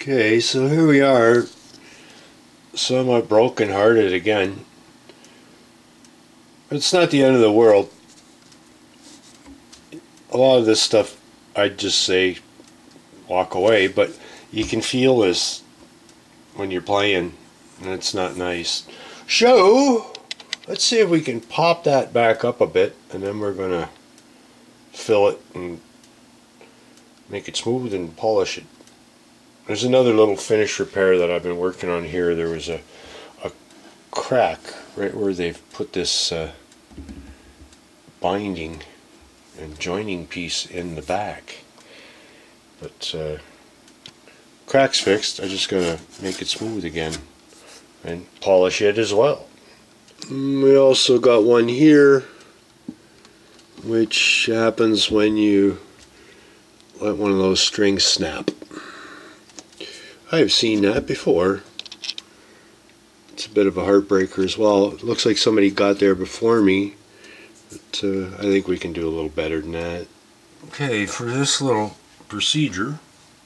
Okay, so here we are, somewhat broken-hearted again. It's not the end of the world. A lot of this stuff, I'd just say walk away, but you can feel this when you're playing, and it's not nice. So, let's see if we can pop that back up a bit, and then we're going to fill it and make it smooth and polish it. There's another little finish repair that I've been working on here. There was a crack right where they've put this binding and joining piece in the back. But crack's fixed. I'm just going to make it smooth again and polish it as well. We also got one here, which happens when you let one of those strings snap. I've seen that before. It's a bit of a heartbreaker as well. It looks like somebody got there before me, but I think we can do a little better than that. Okay, for this little procedure,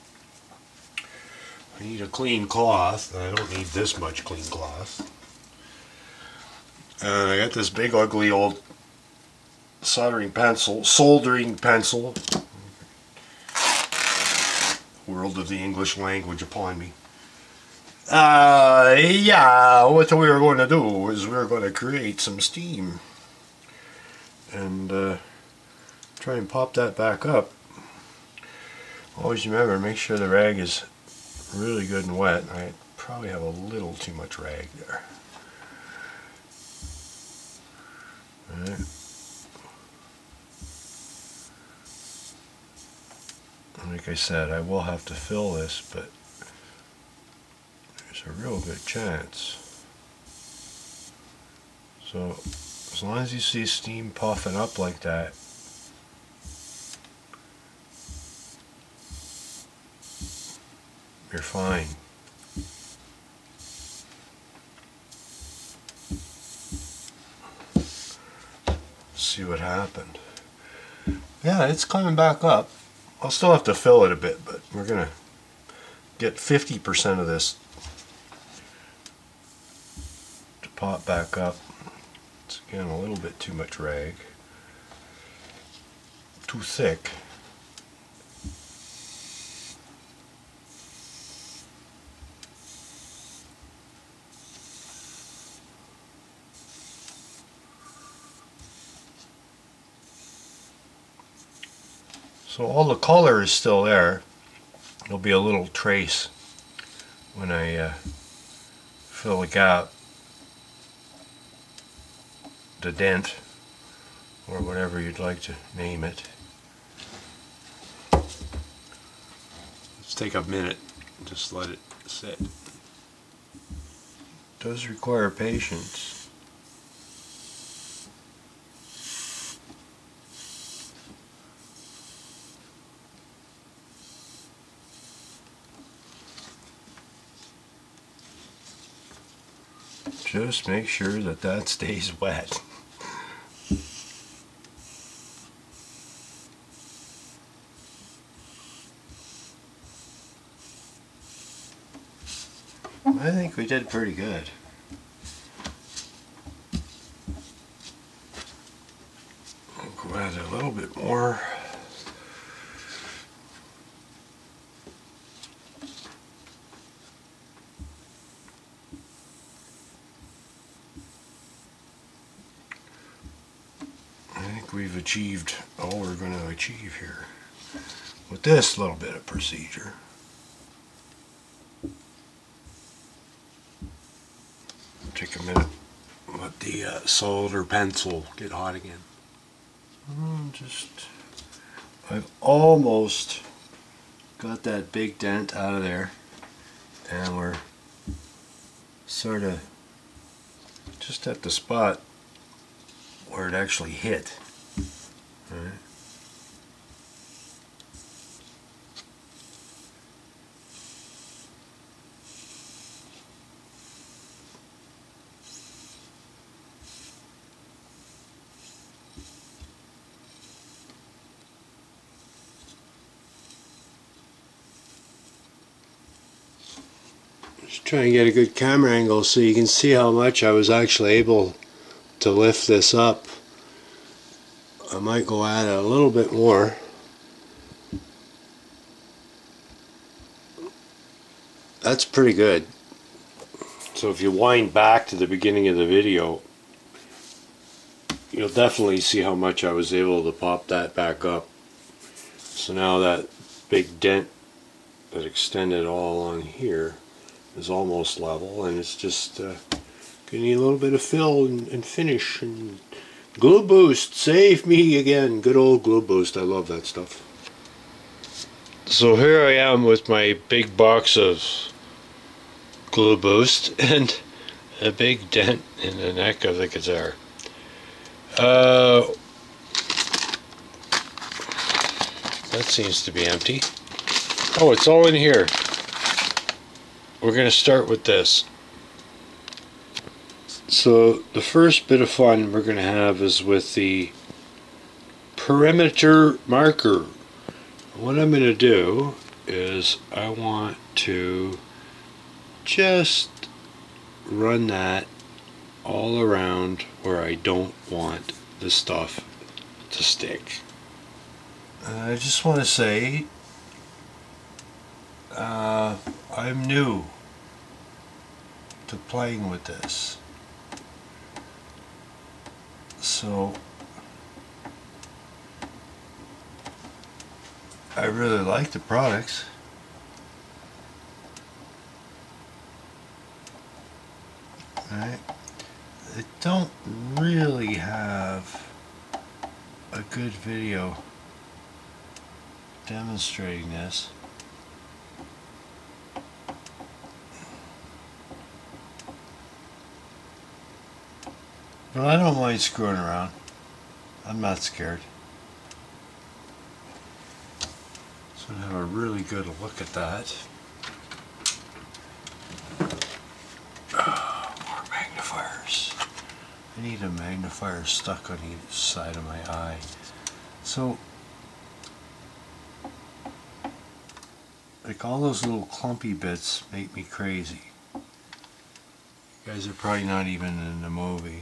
I need a clean cloth. I don't need this much clean cloth. And I got this big ugly old soldering pencil, world of the English language upon me. Yeah, what we were going to do is we were going to create some steam and try and pop that back up. Always remember, make sure the rag is really good and wet. I probably have a little too much rag there. All right. Like I said, I will have to fill this, but there's a real good chance. So as long as you see steam puffing up like that, you're fine. Let's see what happened. Yeah, it's coming back up. I'll still have to fill it a bit, but we're going to get 50% of this to pop back up. It's again a little bit too much rag. Too thick. So all the color is still there. There'll be a little trace when I fill the gap, the dent, or whatever you'd like to name it. Let's take a minute and just let it sit. It does require patience. Just make sure that that stays wet. I think we did pretty good. I'll go add a little bit more. I think we've achieved all we're going to achieve here with this little bit of procedure. Take a minute, let the solder pencil get hot again. I've almost got that big dent out of there, and we're sort of just at the spot where it actually hit. All right. Try and get a good camera angle so you can see how much I was actually able to lift this up. I might go at it a little bit more. That's pretty good. So if you wind back to the beginning of the video, you'll definitely see how much I was able to pop that back up. So now that big dent that extended all on here is almost level, and it's just gonna need a little bit of fill and finish. And Glue Boost, save me again. Good old Glue Boost, I love that stuff. So here I am with my big box of Glue Boost and a big dent in the neck of the guitar. That seems to be empty. Oh, it's all in here. We're going to start with this. So the first bit of fun we're going to have is with the perimeter marker. What I'm going to do is I want to just run that all around where I don't want the stuff to stick. I just want to say I'm new to playing with this, so I really like the products. Right? They don't really have a good video demonstrating this. But I don't mind screwing around. I'm not scared. So have a really good look at that. More magnifiers. I need a magnifier stuck on each side of my eye. So, like, all those little clumpy bits make me crazy. You guys are probably not even in the movie.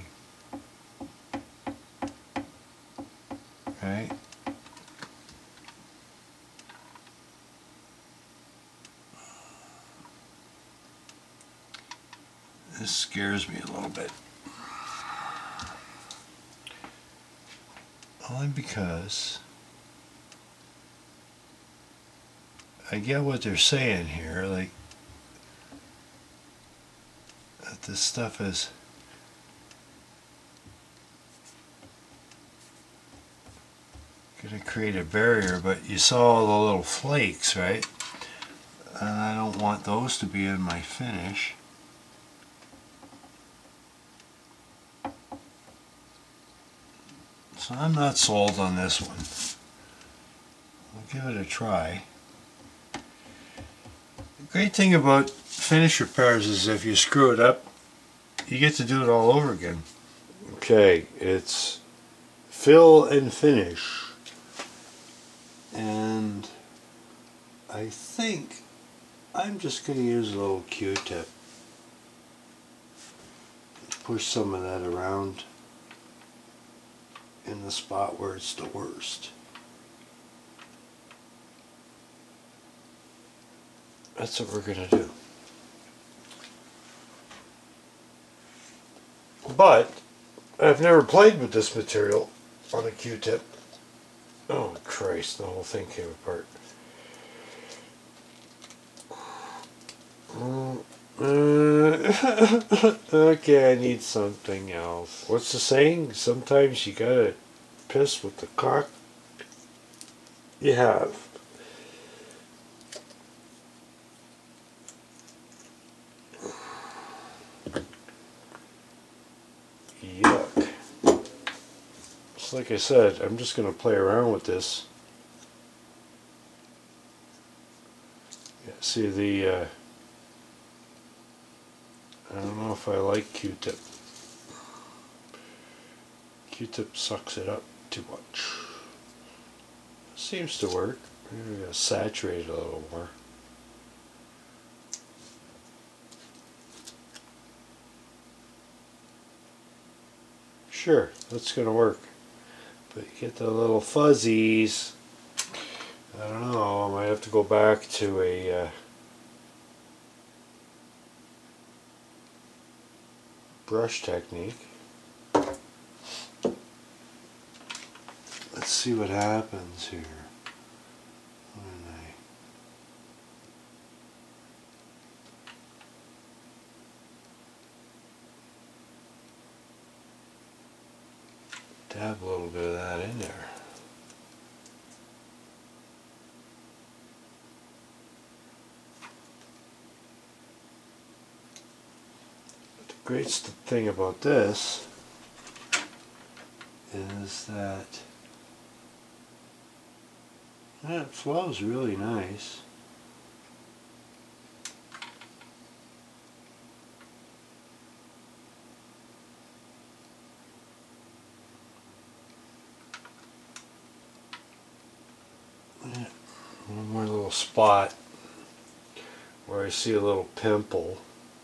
Right? This scares me a little bit. Only because I get what they're saying here, like that this stuff is going to create a barrier, but you saw all the little flakes, right? And I don't want those to be in my finish. So I'm not sold on this one. I'll give it a try. The great thing about finish repairs is if you screw it up, you get to do it all over again. Okay, it's fill and finish. And I think I'm just going to use a little Q-tip. Push some of that around in the spot where it's the worst. That's what we're going to do. But I've never played with this material on a Q-tip. Oh Christ, the whole thing came apart. Okay, I need something else. What's the saying? Sometimes you gotta piss with the cock you have. Yuck. So like I said, I'm just gonna play around with this. Yeah, see the I don't know if I like Q-tip. Q-tip sucks it up too much. Seems to work. Maybe I gotta saturate it a little more. sure that's gonna work. But you get the little fuzzies. I don't know, I might have to go back to a brush technique. Let's see what happens here. When I dab a little bit of that in there. But the great thing about this is that it flows really nice. One more little spot where I see a little pimple.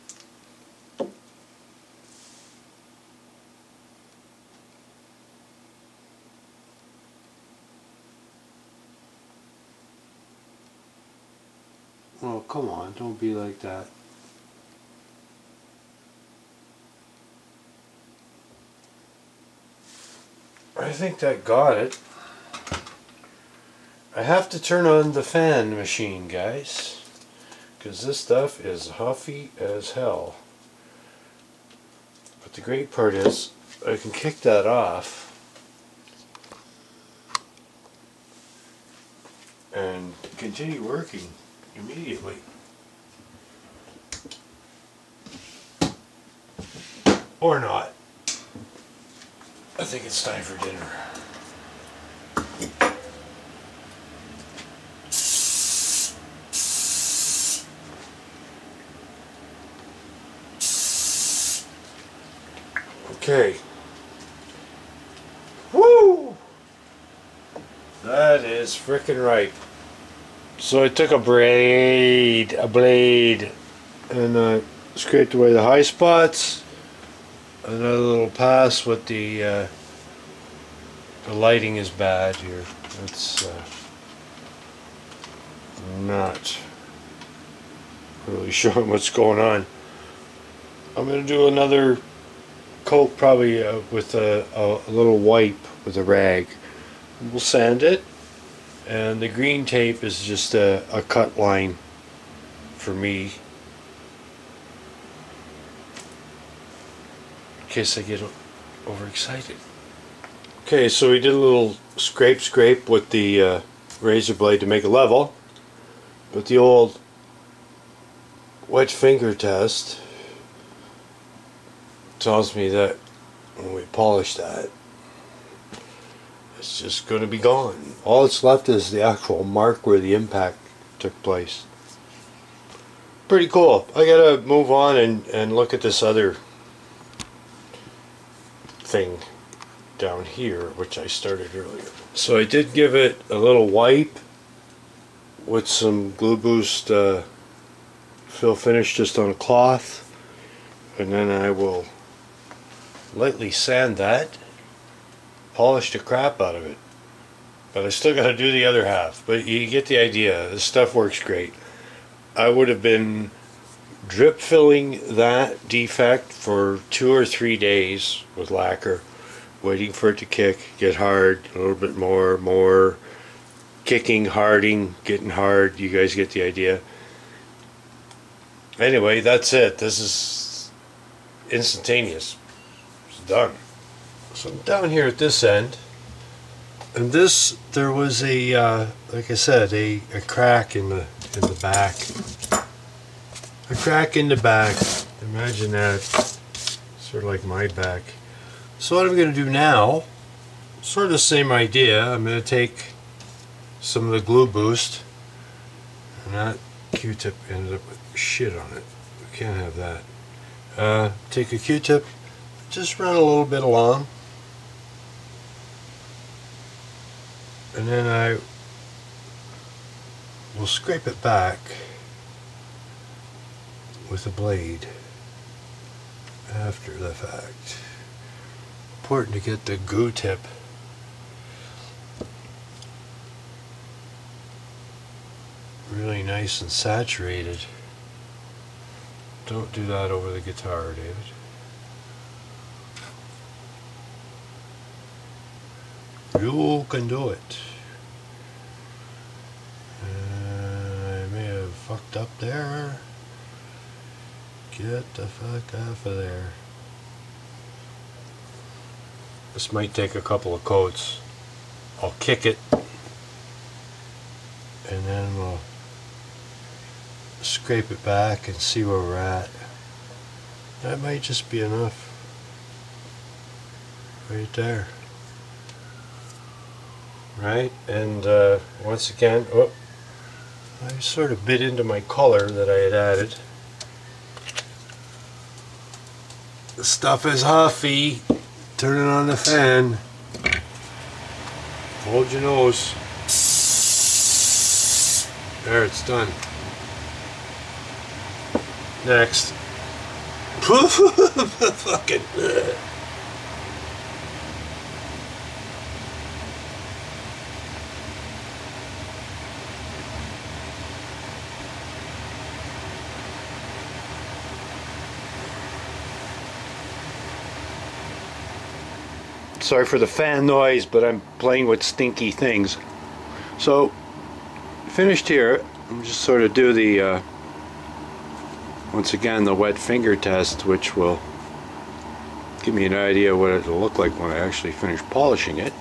Oh, come on, don't be like that. I think that got it. I have to turn on the fan machine, guys, because this stuff is huffy as hell. But the great part is I can kick that off and continue working immediately. Or not. I think it's time for dinner. Okay. Woo! That is frickin' ripe. So I took a blade, and scraped away the high spots. Another little pass with the lighting is bad here. It's not really showing what's going on. I'm going to do another coat probably with a little wipe with a rag. We'll sand it, and the green tape is just a cut line for me in case I get overexcited. Okay, so we did a little scrape with the razor blade to make it level, but the old wet finger test tells me that when we polish that, it's just going to be gone. All that's left is the actual mark where the impact took place. Pretty cool. I gotta move on and look at this other thing down here, which I started earlier. So I did give it a little wipe with some Glue Boost fill finish just on a cloth, and then I will lightly sand that, polish the crap out of it. But I still got to do the other half. But you get the idea. This stuff works great. I would have been drip filling that defect for 2 or 3 days with lacquer, waiting for it to kick, get hard, a little bit more, kicking, harding, getting hard. You guys get the idea. Anyway, that's it. This is instantaneous. It's done. So I'm down here at this end, and this, there was a like I said, a crack in the back. A crack in the back. Imagine that. Sort of like my back. So what I'm going to do now, sort of the same idea. I'm going to take some of the Glue Boost, and that Q-tip ended up with shit on it. We can't have that. Take a Q-tip, just run a little bit along, and then I will scrape it back with a blade after the fact. Important to get the goo tip. Really nice and saturated. Don't do that over the guitar, David. You can do it. I may have fucked up there. Get the fuck off of there. This might take a couple of coats. I'll kick it, and then we'll scrape it back and see where we're at. That might just be enough. Right there. Right, and once again, oh, I sort of bit into my color that I had added. The stuff is huffy. Turn it on the fan. Hold your nose. There, it's done. Next. Fucking. Sorry for the fan noise, but I'm playing with stinky things. So, finished here. I'm just sort of do the, once again, the wet finger test, which will give me an idea what it'll look like when I actually finish polishing it.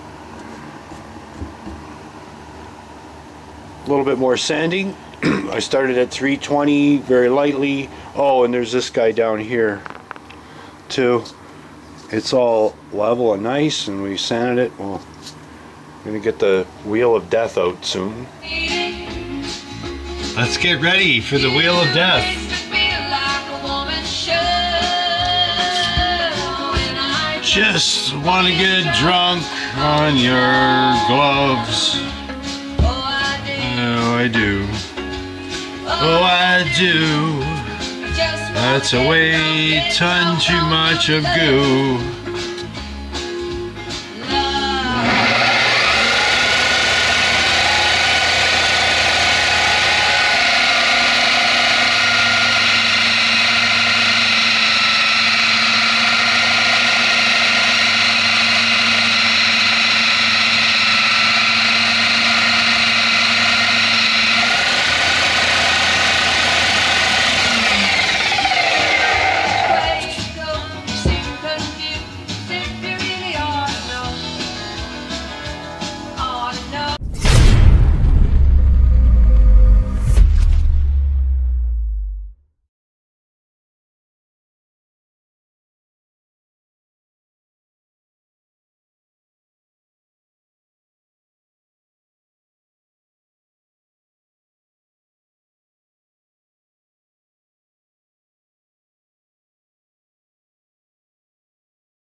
A little bit more sanding. I started at 320 very lightly. Oh, and there's this guy down here too. It's all level and nice, and we sanded it. Well, I'm gonna get the Wheel of Death out soon. Let's get ready for the Wheel of Death. Just wanna get drunk on your gloves. Oh, I do. Oh, I do. That's a way ton too much of goo.